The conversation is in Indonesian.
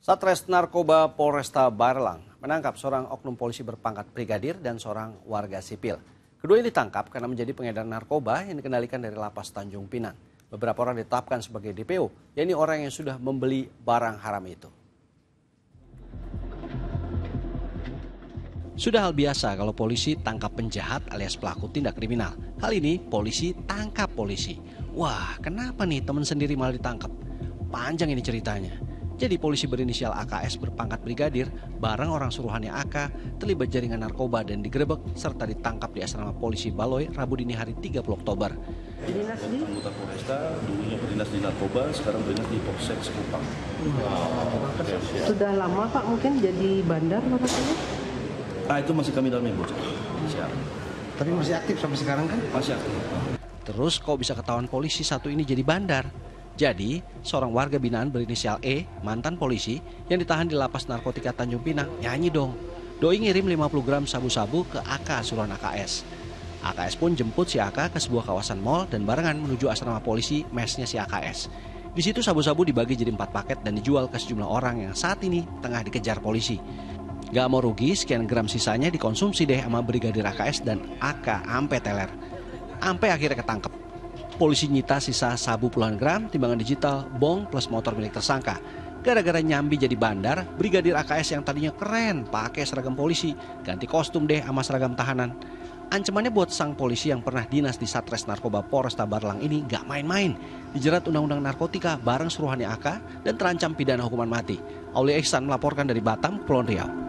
Satres Narkoba Polresta Barelang menangkap seorang oknum polisi berpangkat brigadir dan seorang warga sipil. Kedua ini ditangkap karena menjadi pengedar narkoba yang dikendalikan dari Lapas Tanjung Pinang. Beberapa orang ditetapkan sebagai DPO, yakni orang yang sudah membeli barang haram itu. Sudah hal biasa kalau polisi tangkap penjahat alias pelaku tindak kriminal. Hal ini polisi tangkap polisi. Wah, kenapa nih teman sendiri malah ditangkap? Panjang ini ceritanya. Jadi polisi berinisial AKS berpangkat brigadir bareng orang suruhannya AK terlibat jaringan narkoba dan digerebek serta ditangkap di asrama polisi Baloi Rabu dini hari 30 Oktober. Dinas di anggota Polresta, dulunya berdinas di narkoba, sekarang berdinas di Polsek Sekupang. Sudah lama Pak mungkin jadi bandar katanya? Itu masih kami dalam bocor. Tapi masih aktif sampai sekarang kan? Masih aktif. Terus kok bisa ketahuan polisi satu ini jadi bandar? Jadi, seorang warga binaan berinisial E, mantan polisi, yang ditahan di Lapas Narkotika Tanjung Pinang, nyanyi dong. Doi ngirim 50 gram sabu-sabu ke AK suruhan AKS. AKS pun jemput si AK ke sebuah kawasan mal dan barengan menuju asrama polisi mesnya si AKS. Di situ sabu-sabu dibagi jadi 4 paket dan dijual ke sejumlah orang yang saat ini tengah dikejar polisi. Gak mau rugi, sekian gram sisanya dikonsumsi deh sama Brigadir AKS dan AK ampe teler. Ampe akhirnya ketangkep. Polisi nyita sisa sabu puluhan gram, timbangan digital, bong plus motor milik tersangka. Gara-gara nyambi jadi bandar, Brigadir AKS yang tadinya keren pakai seragam polisi, ganti kostum deh sama seragam tahanan. Ancamannya buat sang polisi yang pernah dinas di Satres Narkoba Polresta Barelang ini gak main-main. Dijerat Undang-Undang Narkotika bareng suruhannya AK dan terancam pidana hukuman mati. Aulia Ihsan melaporkan dari Batam, Kepulauan Riau.